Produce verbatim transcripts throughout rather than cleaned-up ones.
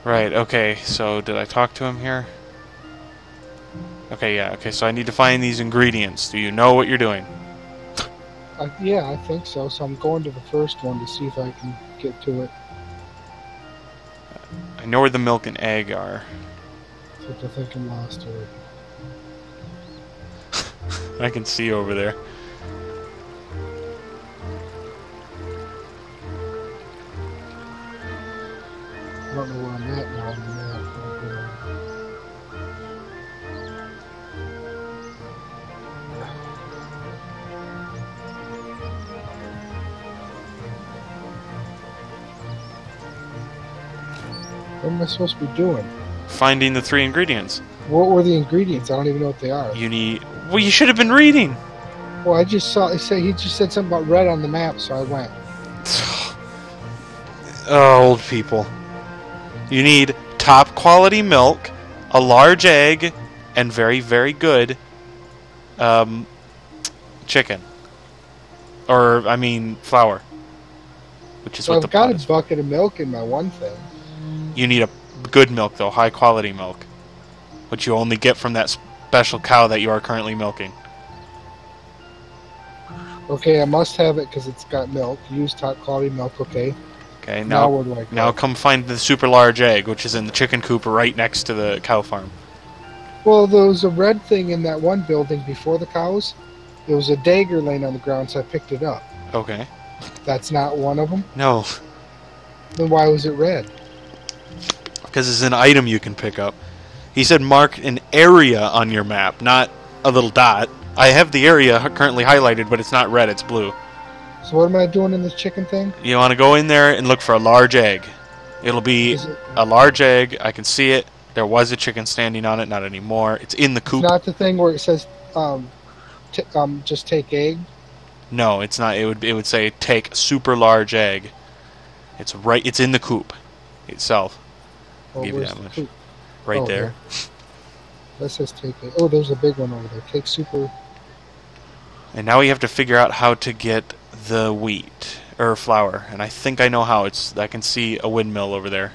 Right, okay, so did I talk to him here? Okay, yeah, okay, so I need to find these ingredients. Do you know what you're doing? Uh, yeah, I think so. So I'm going to the first one to see if I can get to it. I know where the milk and egg are. Except I think I'm lost already. I can see over there. I don't know where I'm at now on the map. What am I supposed to be doing? Finding the three ingredients. What were the ingredients? I don't even know what they are. You need... Well, you should have been reading! Well, I just saw... It say, he just said something about red on the map, so I went. Oh, old people. You need top quality milk, a large egg, and very, very good um, chicken. Or, I mean, flour. Which is So what I've the got pot a is. bucket of milk in my one thing. You need a good milk, though, high quality milk. Which you only get from that special cow that you are currently milking. Okay, I must have it because it's got milk. Use top quality milk, okay. Okay, Now, now, where do I go? now come find the super large egg, which is in the chicken coop right next to the cow farm. Well, there was a red thing in that one building before the cows. There was a dagger laying on the ground, so I picked it up. Okay. That's not one of them? No, Then why was it red? because it's an item you can pick up. He said mark an area on your map, not a little dot. I have the area currently highlighted, but it's not red, it's blue. So what am I doing in this chicken thing? You want to go in there and look for a large egg. It'll be Is it, a large egg. I can see it. There was a chicken standing on it, not anymore. It's in the it's coop. not the thing where it says um, t um, just take egg? No, it's not. It would it would say take super large egg. It's right. It's in the coop itself. I'll Oh, give you where's that the much. coop? Right Oh, there. That says take egg. Oh, there's a big one over there. Take super... And now we have to figure out how to get the wheat or flour. And I think I know how. It's I can see a windmill over there.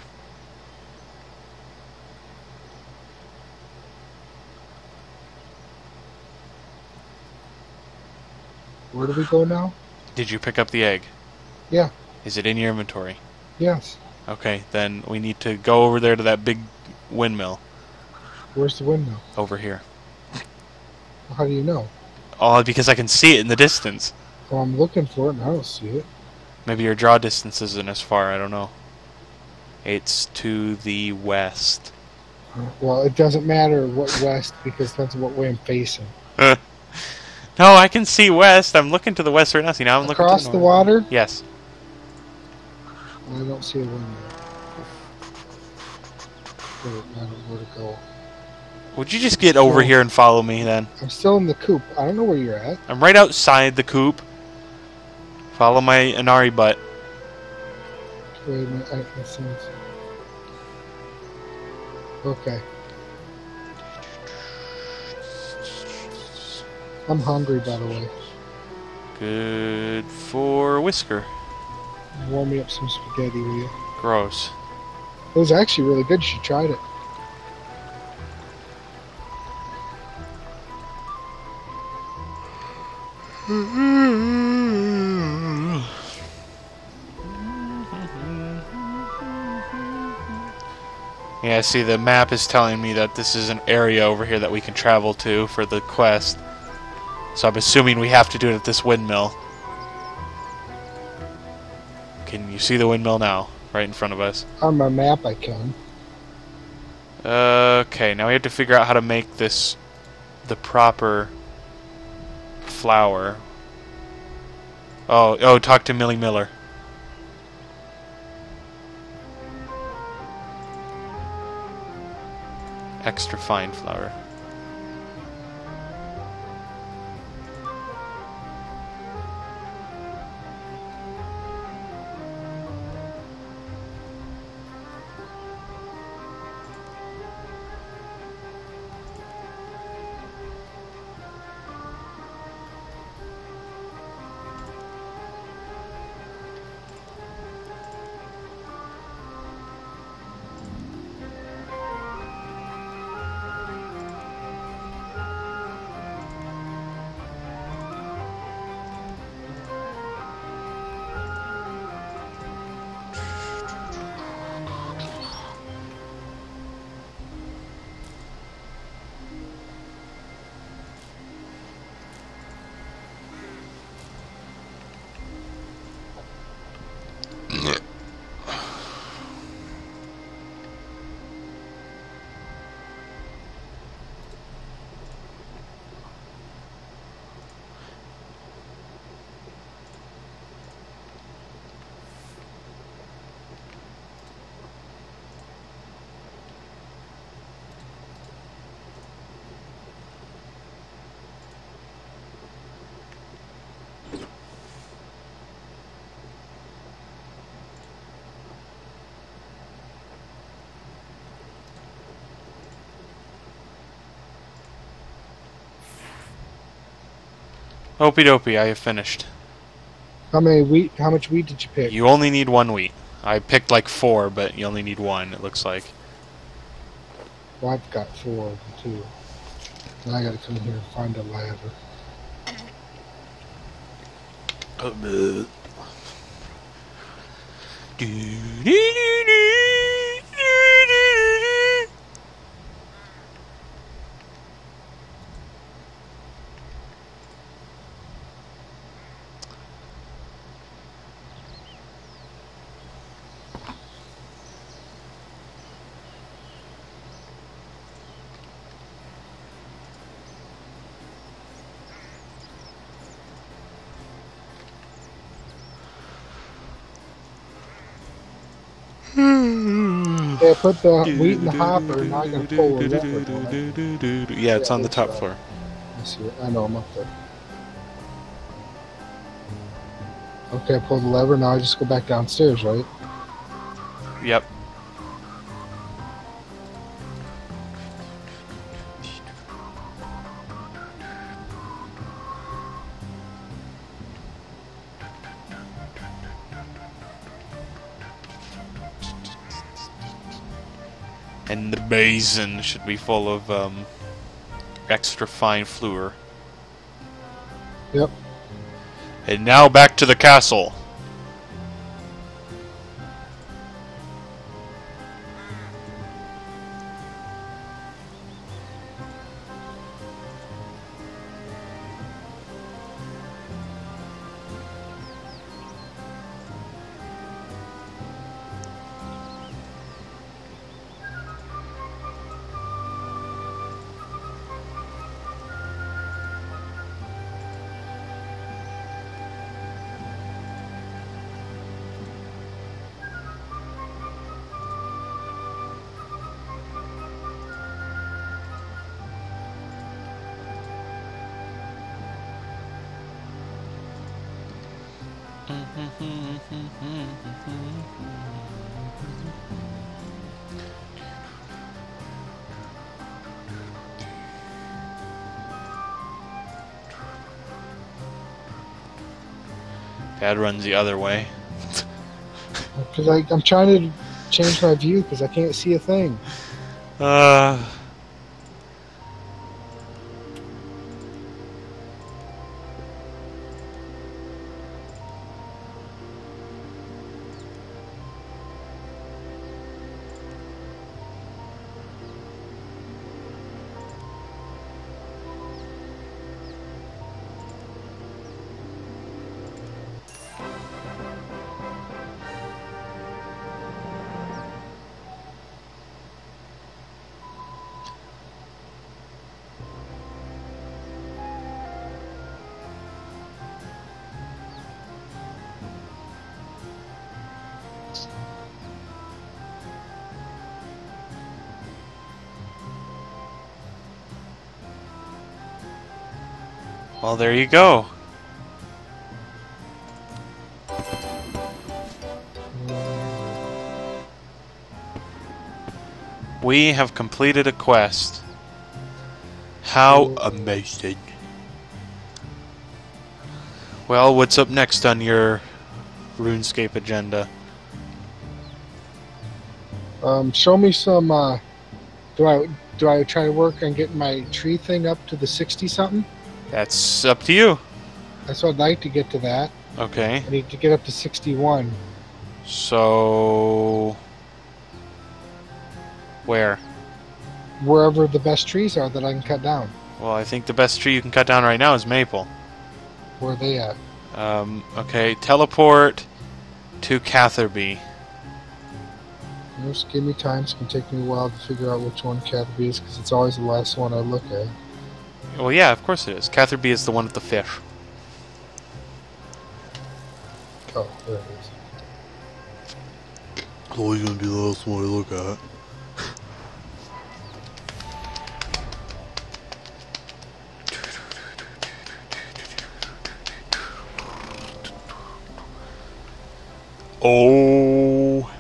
Where do we go now? Did you pick up the egg? Yeah. Is it in your inventory? Yes. Okay, then we need to go over there to that big windmill Where's the windmill? over here. How do you know? Oh, because I can see it in the distance. Well, I'm looking for it and I don't see it. Maybe your draw distance isn't as far, I don't know. It's to the west. Well, it doesn't matter what west because that's what way I'm facing. No, I can see west. I'm looking to the west right now. See, now I'm looking Across to the north. water? Yes. I don't see a windmill. I don't know where to go. Would you just get over No. here and follow me then? I'm still in the coop. I don't know where you're at. I'm right outside the coop. Follow my Inari butt. Wait a minute. I can see it. Okay. I'm hungry, by the way. Good for Whisker. Warm me up some spaghetti, will you? Gross. It was actually really good. You should try it. Yeah, see, the map is telling me that this is an area over here that we can travel to for the quest. So I'm assuming we have to do it at this windmill. Can you see the windmill now? Right in front of us. On my map, I can. Okay, now we have to figure out how to make this the proper flour. Oh, oh, talk to Millie Miller. Extra fine flour. Opie dopey, I have finished. How many wheat? How much wheat did you pick? You only need one wheat. I picked like four, but you only need one, it looks like. Well, I've got four of them too. Now I gotta come here and find a ladder. Oh, do, do, do, do, do. Yeah, put the wheat in the hopper, and now I gotta pull a lever. Yeah, it's on the top floor. I see it. I know, I'm up there. Okay, I pulled the lever, now I just go back downstairs, right? Yep. And the basin should be full of um, extra fine fluor. Yep. And now back to the castle. Dad runs the other way. Because I'm trying to change my view because I can't see a thing. Uh... Well, there you go. We have completed a quest. How amazing. Well, what's up next on your RuneScape agenda? Um, show me some, uh, do I, do I try to work on getting my tree thing up to the sixty something? That's up to you. That's what I'd like to get to that. Okay. I need to get up to sixty-one. So... where? Wherever the best trees are that I can cut down. Well, I think the best tree you can cut down right now is maple. Where are they at? Um, okay, teleport to Catherby. Just give me time. It's going to take me a while to figure out which one Catherby is because it's always the last one I look at. Well, yeah, of course it is. Catherby is the one with the fish. Oh, there it is. It's always going to be the last one I look at. Oh.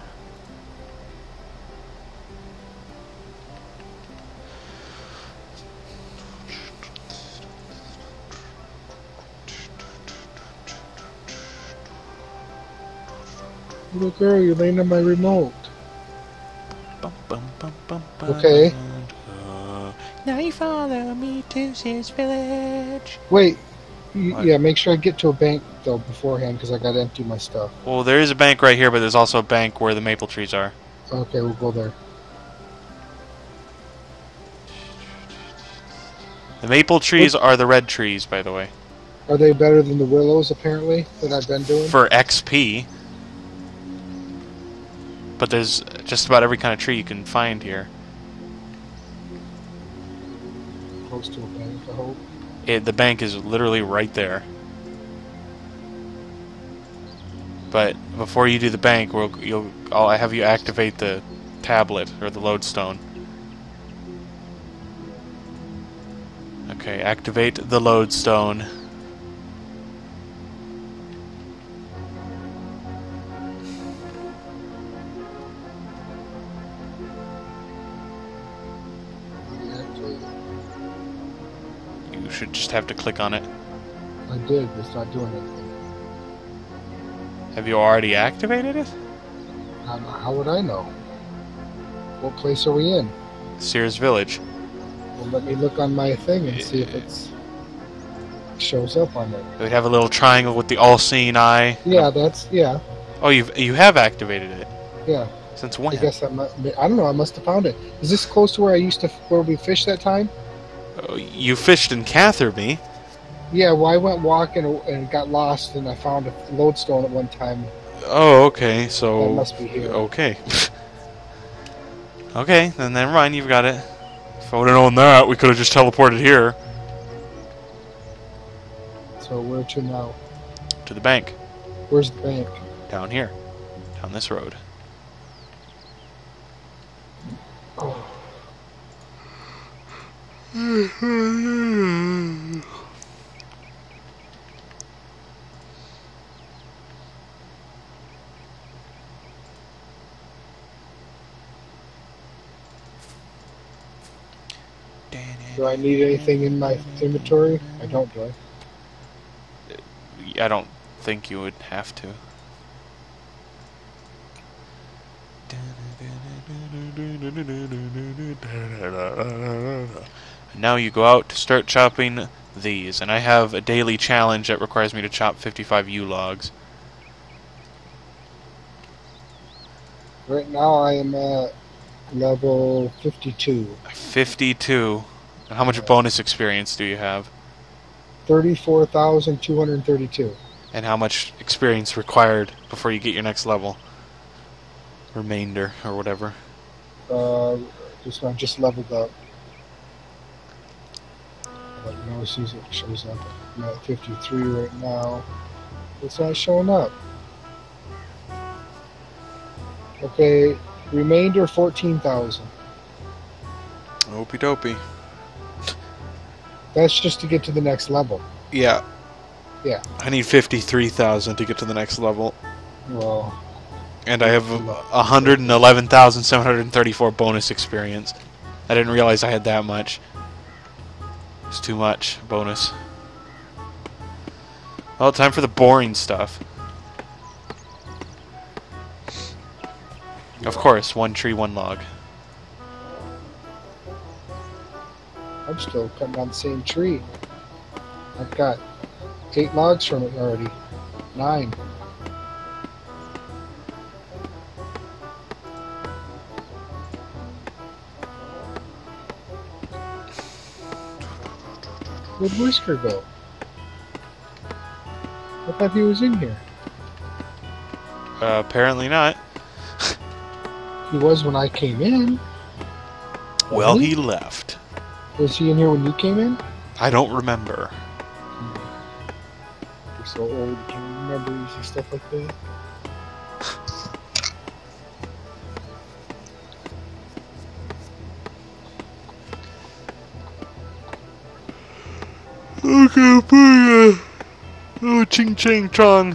Little girl, you're laying on my remote. Bum, bum, bum, bum, bum. Okay. Uh, now you follow me to Sears Village. Wait. y- What? Yeah, make sure I get to a bank, though, beforehand, because I got to empty my stuff. Well, there is a bank right here, but there's also a bank where the maple trees are. Okay, we'll go there. The maple trees are the red trees, by the way. Are they better than the willows, apparently, that I've been doing? For X P. But there's just about every kind of tree you can find here. Close to a bank, I hope. It, the bank is literally right there. But before you do the bank, we'll, you'll, I'll have you activate the tablet, or the lodestone. Okay, activate the lodestone. You should just have to click on it. I did, but it's not doing anything. Have you already activated it? How, how would I know? What place are we in? Sears Village. Well, let me look on my thing and see if it's shows up on it. It would have a little triangle with the all-seeing eye. Yeah, that's yeah, Oh, you've you have activated it. yeah. Since I when? guess I must. I don't know. I must have found it. Is this close to where I used to where we fished that time? Oh, you fished in Catherby. Yeah. Well, I went walking and got lost, and I found a lodestone at one time. Oh, okay. So That must be here. okay. Okay, then never mind. You've got it. If I would have known that, we could have just teleported here So where to now? to the bank. Where's the bank? Down here, down this road. Oh. Do I need anything in my inventory? I don't, do I? I don't think you would have to. Now you go out to start chopping these, and I have a daily challenge that requires me to chop fifty-five U logs. Right now I am at level fifty-two. fifty-two. And how much bonus experience do you have? thirty-four thousand two hundred thirty-two. And how much experience required before you get your next level? Remainder, or whatever. Uh, just I just leveled up. But you know, it sees it shows up. I'm at fifty-three right now. It's not showing up. Okay, remainder fourteen thousand. Opie dopey. That's just to get to the next level. Yeah. Yeah. I need fifty-three thousand to get to the next level. Well, And I have one hundred eleven thousand seven hundred thirty-four bonus experience. I didn't realize I had that much. It's too much bonus. Well, time for the boring stuff. Of course, one tree, one log. I'm still cutting down the same tree. I've got eight logs from it already. Nine. Where'd Whisker go? I thought he was in here. Uh, apparently not. He was when I came in. Well, he? he left. Was he in here when you came in? I don't remember. You're so old, you can't remember easy stuff like that. Okay, booyah. Oh, ching ching chong.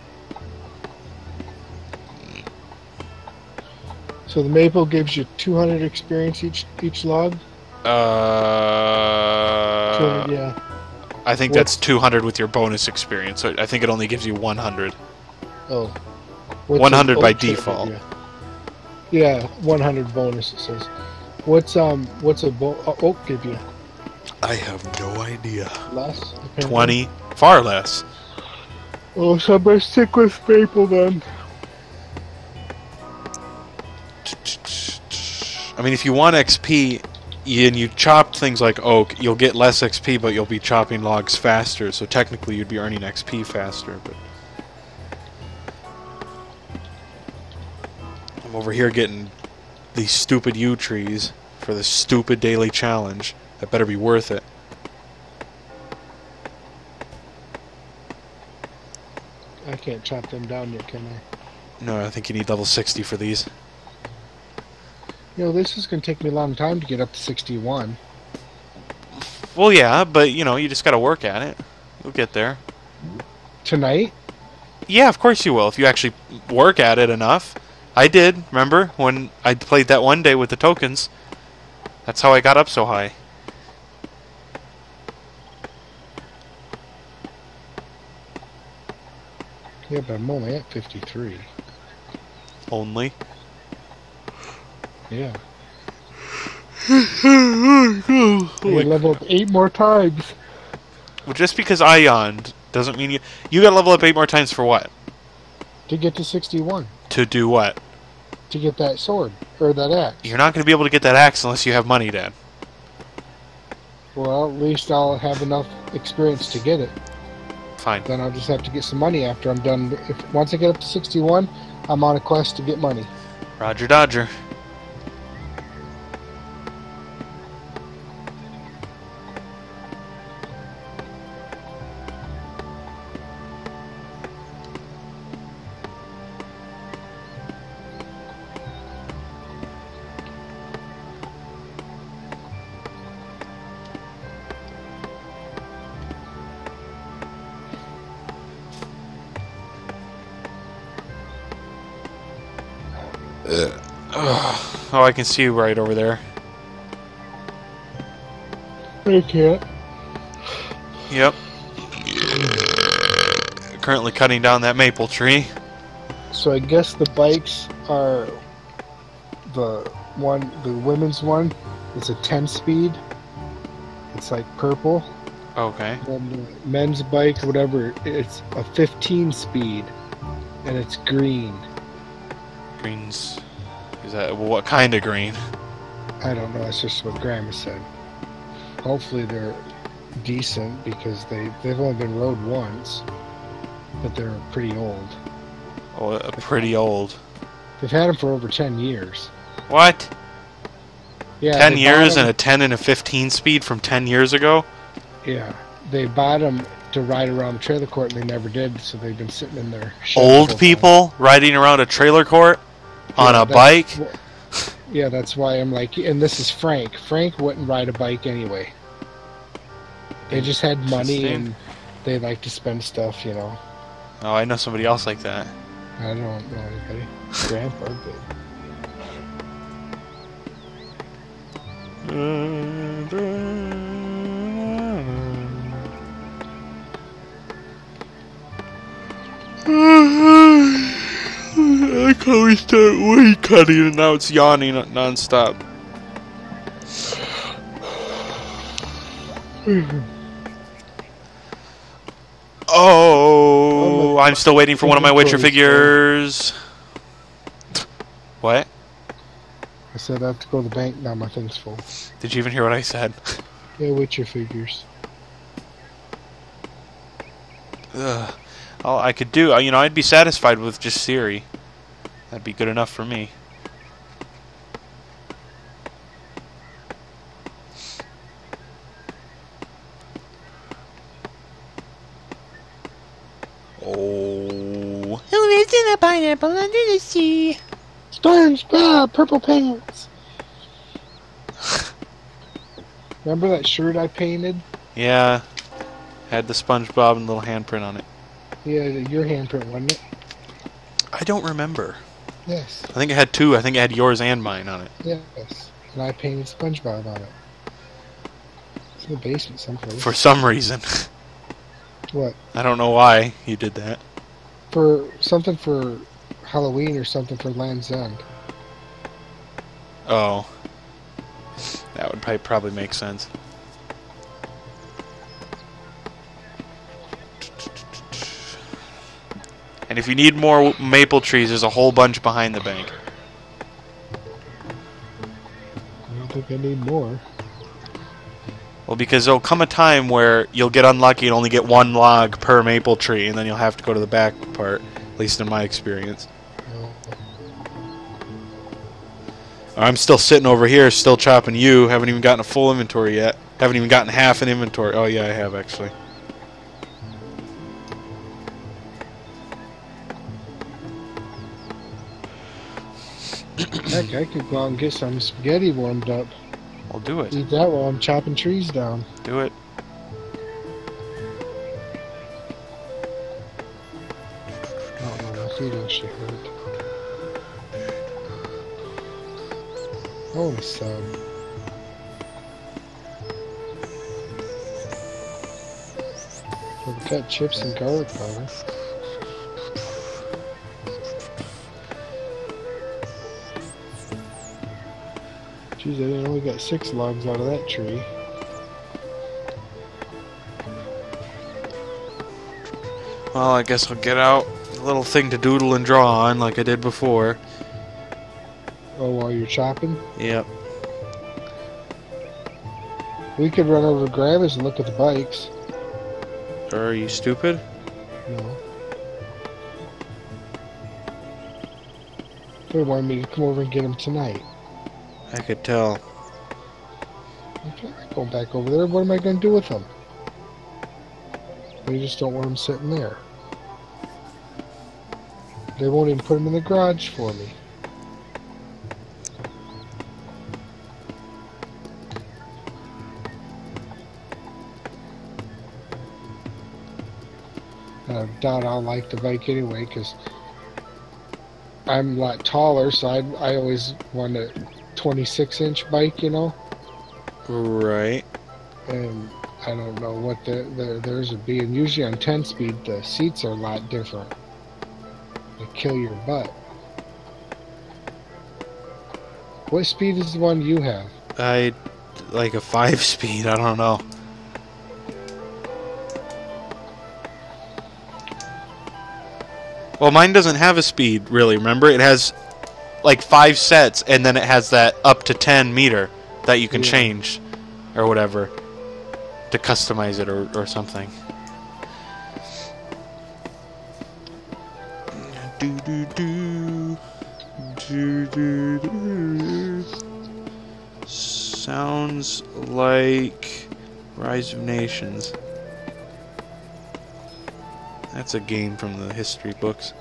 So the maple gives you two hundred experience each each log? Uh, two hundred, yeah. I think What's- that's two hundred with your bonus experience. So I think it only gives you one hundred. Oh. What's one an hundred by oak tree default. give you? Yeah, one hundred bonus. It says. What's um? What's a bo uh, oak give you? I have no idea. Less. Apparently. twenty, far less. Oh, so I'm gonna stick with maple then. I mean, if you want X P and you chop things like oak, you'll get less X P, but you'll be chopping logs faster. So technically, you'd be earning X P faster. But I'm over here getting these stupid yew trees for this stupid daily challenge. That better be worth it. I can't chop them down yet, can I? No, I think you need level sixty for these. You know, this is going to take me a long time to get up to sixty-one. Well, yeah, but, you know, you just got to work at it. You'll get there. Tonight? Yeah, of course you will, if you actually work at it enough. I did, remember, when I played that one day with the tokens. That's how I got up so high. Yeah, but I'm only at fifty-three. Only? Yeah. I level up eight more times. Well, just because I yawned doesn't mean you... You gotta level up eight more times for what? To get to sixty-one. To do what? To get that sword. Or that axe. You're not gonna be able to get that axe unless you have money, Dad. Well, at least I'll have enough experience to get it. Fine. Then I'll just have to get some money after I'm done. If once I get up to sixty-one, I'm on a quest to get money. Roger Dodger. Oh, I can see you right over there. I can't. Yep. Currently cutting down that maple tree. So I guess the bikes are the one, the women's one. It's a ten speed. It's like purple. Okay. And the men's bike, whatever, it's a fifteen speed, and it's green. Greens. Is that what kind of green? I don't know. That's just what Grandma said. Hopefully they're decent because they they've only been rode once, but they're pretty old. Oh, uh, pretty old. They've had them for over ten years. What? Yeah. ten they years bought 'em- and a ten and a fifteen speed from ten years ago? Yeah, they bought them to ride around the trailer court, and they never did. So they've been sitting in their shed the whole Old time. people riding around a trailer court on Yeah, a that's- bike? well, yeah, that's why I'm like, and this is Frank. Frank wouldn't ride a bike anyway. They just had money Interesting. and they like to spend stuff, you know. Oh, I know somebody else like that. I don't know anybody. Grandpa did. I can always start weed cutting and now it's yawning non-stop. Oh, I'm still waiting for one of my Witcher figures. What? I said I have to go to the bank now. My thing's full. Did you even hear what I said? Yeah, with your figures. Ugh. All I could do, you know, I'd be satisfied with just Siri. That'd be good enough for me. Oh. Who lives in a pineapple under the sea? SpongeBob, purple pants. Remember that shirt I painted? Yeah. Had the SpongeBob and little handprint on it. Yeah, your handprint, wasn't it? I don't remember. Yes. I think it had two. I think it had yours and mine on it. Yes. And I painted SpongeBob on it. It's in the basement someplace. For some reason. What? I don't know why you did that. For something for Halloween or something for Land's End. Oh. That would probably, probably make sense. And if you need more maple trees, there's a whole bunch behind the bank. I don't think I need more. Well, because there'll come a time where you'll get unlucky and only get one log per maple tree, and then you'll have to go to the back part, at least in my experience. No. I'm still sitting over here, still chopping you. Haven't even gotten a full inventory yet. Haven't even gotten half an inventory. Oh, yeah, I have, actually. Heck, I could go out and get some spaghetti warmed up. I'll do it. Eat that while I'm chopping trees down. Do it. Oh no, my feet actually hurt. Holy sub. We've got chips and garlic powder. Jeez, I didn't know we got six logs out of that tree. Well, I guess I'll get out a little thing to doodle and draw on like I did before. Oh, while you're chopping? Yep. We could run over to Gravis and look at the bikes. Are you stupid? No. They wanted me to come over and get them tonight. I could tell. Okay, go back over there. What am I going to do with them? They just don't want them sitting there. They won't even put them in the garage for me. And I doubt I'll like the bike anyway, because I'm a lot taller, so I, I always want a twenty-six inch bike, you know? Right. And I don't know what the, the theirs would be. And usually on ten speed, the seats are a lot different. They kill your butt. What speed is the one you have? I like a five speed. I don't know. Well, mine doesn't have a speed, really. Remember, it has like five sets, and then it has that up to ten meter that you can Yeah. change, or whatever, to customize it or, or something. Do do do do do do. Sounds like Rise of Nations. That's a game from the history books.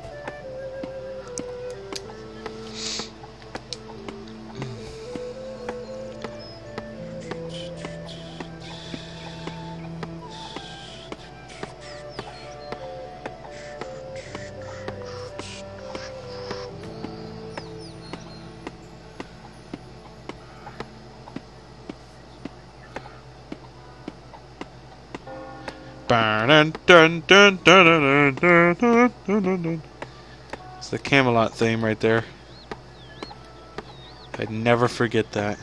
It's the Camelot theme right there. I'd never forget that.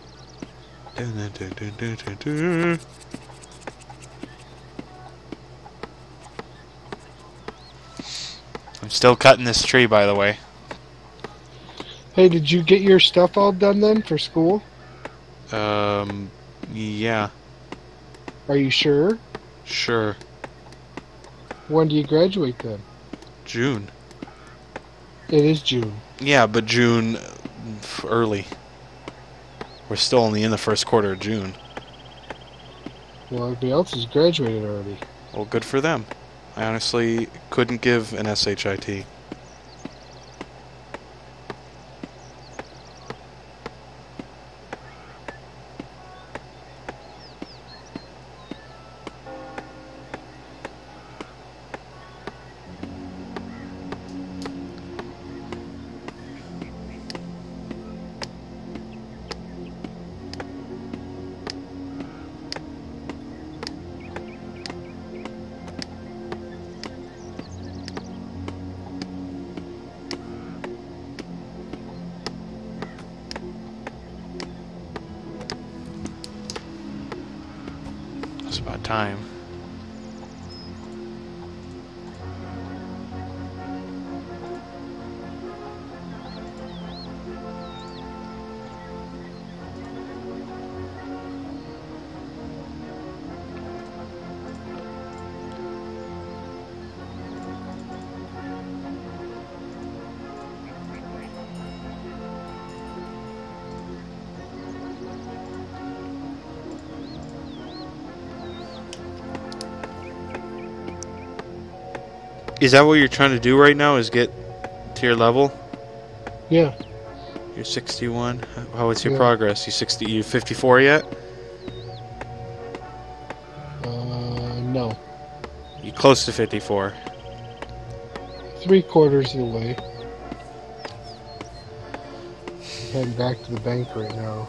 I'm still cutting this tree, by the way. Hey, did you get your stuff all done then for school? Um, yeah, Are you sure? sure. When do you graduate then? June. It is June. Yeah, but June f- early. We're still only in the first quarter of June. Well, everybody else has graduated already. Well, good for them. I honestly couldn't give an S H I T. It's about time. Is that what you're trying to do right now? Is get to your level? Yeah. You're sixty-one. How is your Yeah. progress? You sixty? You fifty-four yet? Uh, no. You close to fifty-four? Three quarters of the way. I'm heading back to the bank right now.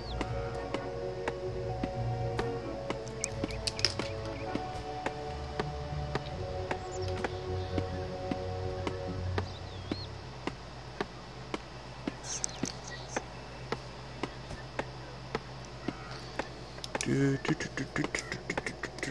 Do, do, do, do, do, do, do, do, do.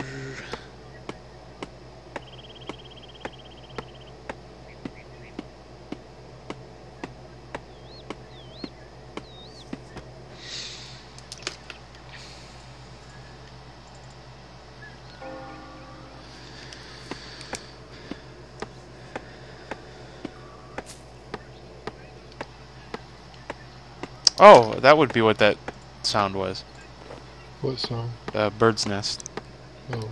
Oh, that would be what that sound was. What song? The bird's nest. Oh.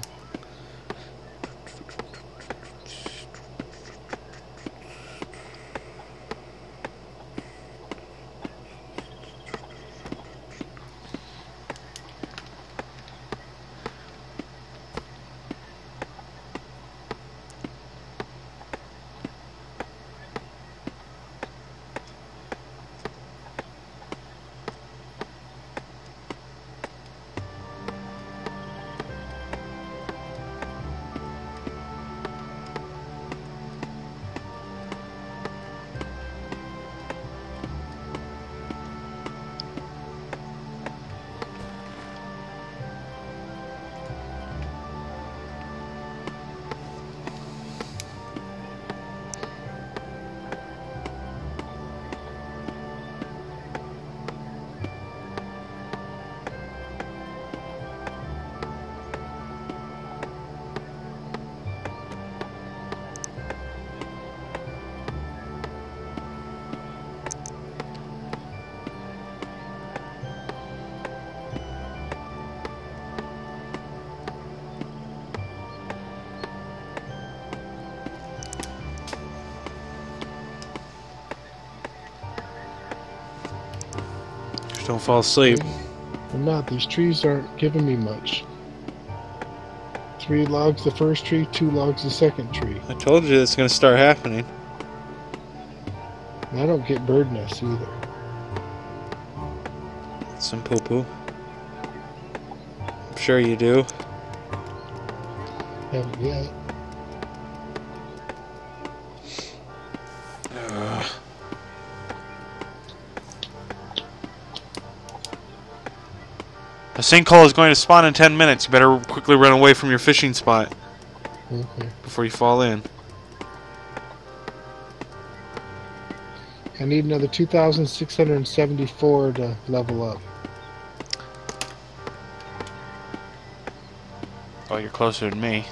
Just don't fall asleep. I'm not. These trees aren't giving me much. Three logs the first tree, two logs the second tree. I told you it's going to start happening. And I don't get bird nests either. Some poo-poo. I'm sure you do. Haven't yet. Ugh. A sinkhole is going to spawn in ten minutes. You better quickly run away from your fishing spot Okay. before you fall in. I need another two thousand six hundred seventy-four to level up. Oh, you're closer than me.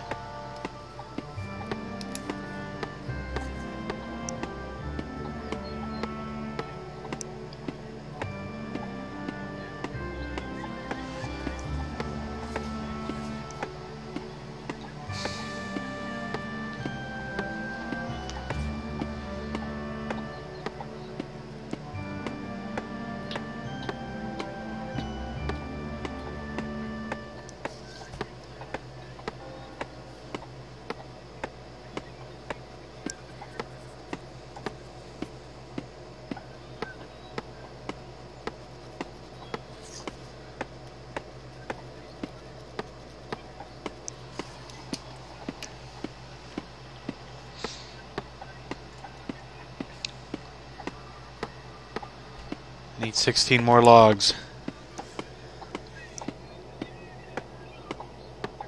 Need sixteen more logs.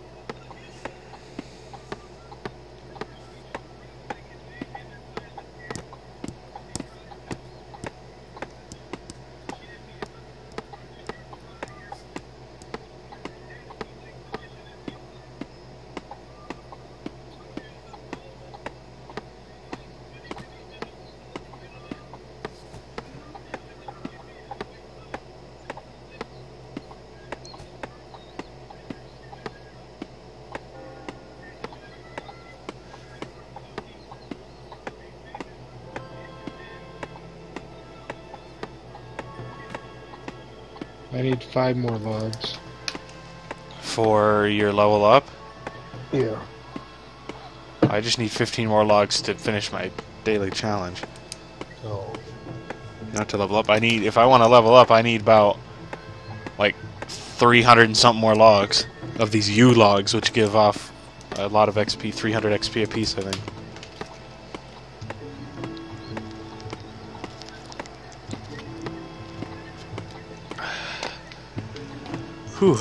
I need five more logs. For your level up? Yeah. I just need fifteen more logs to finish my daily challenge. Oh. Not to level up. I need, if I want to level up, I need about like three hundred and something more logs of these U logs, which give off a lot of X P, three hundred X P a piece, I think. Whew.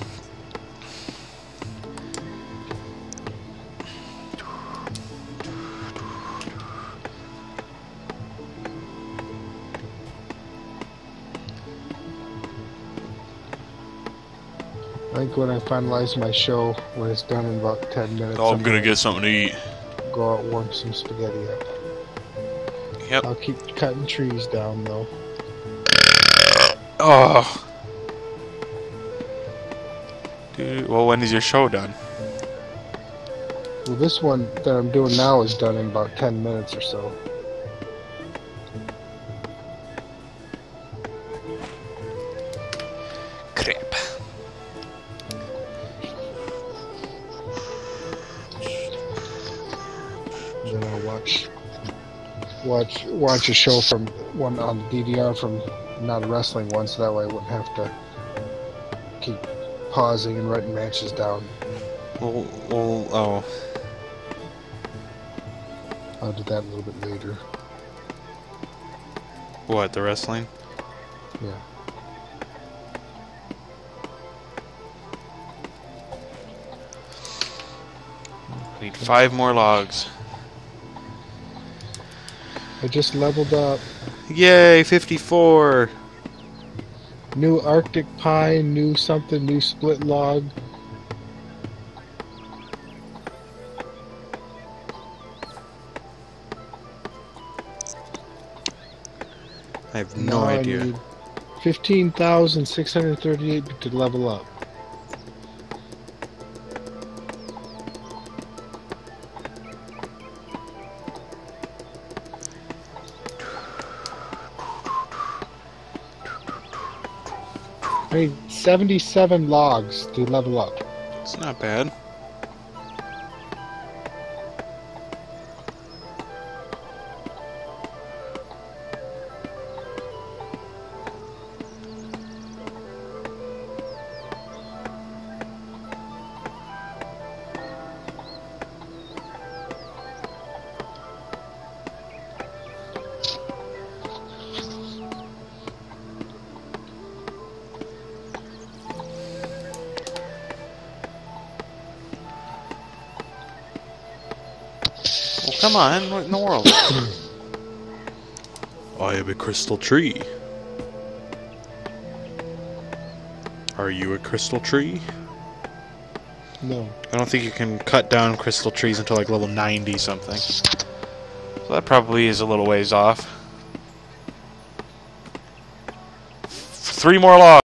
I think when I finalize my show, when it's done in about ten minutes, Oh, I'm gonna get something to eat. Go out and warm some spaghetti up. Yep. I'll keep cutting trees down though. Oh. Dude, well, when is your show done? Well, this one that I'm doing now is done in about ten minutes or so. Crap. Then I'll watch, watch, watch a show from one on the D V R from not a wrestling one, so that way I wouldn't have to keep pausing and writing matches down. Well, well, oh. I'll do that a little bit later. What, the wrestling? Yeah. I need five more logs. I just leveled up. Yay, fifty-four! New Arctic pine, new something, new split log. I have no Now idea. I need fifteen thousand six hundred thirty-eight to level up. I need seventy-seven logs to level up. It's not bad. Well, come on, what in the world? I am a crystal tree. Are you a crystal tree? No. I don't think you can cut down crystal trees until like level ninety something. So that probably is a little ways off. Three more logs.